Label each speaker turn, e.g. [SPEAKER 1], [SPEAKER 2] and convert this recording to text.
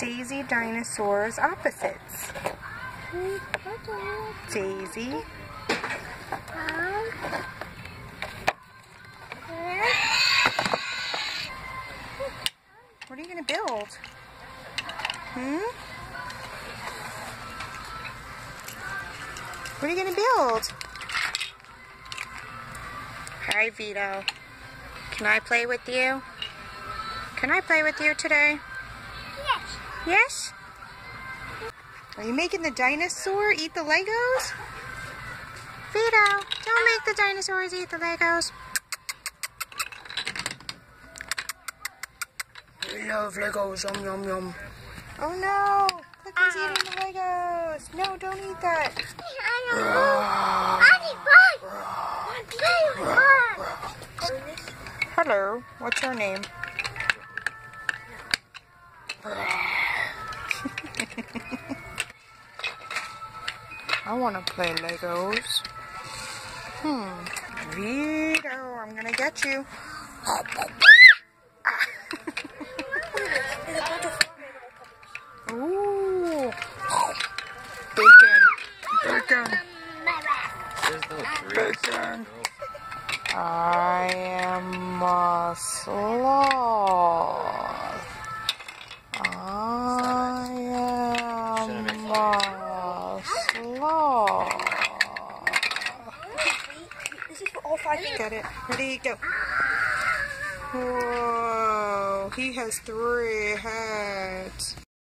[SPEAKER 1] Daisy Dinosaur's opposites. Daisy. What are you going to build? What are you going to build? Hi, Vito. Can I play with you? Can I play with you today?
[SPEAKER 2] Yes.
[SPEAKER 1] Yes? Are you making the dinosaur eat the Legos? Vito, don't make the dinosaurs eat the Legos. I love Legos, yum yum yum. Oh no, Cliffy's eating the Legos. No, don't eat that. Hello, what's your name? I want to play Legos. Vito, I'm gonna get you. Ooh. Bacon. Bacon. Bacon. I am a sloth. I am a sloth.
[SPEAKER 2] This is for all 5 minutes.
[SPEAKER 1] Get it. Ready, go. Whoa, he has 3 heads.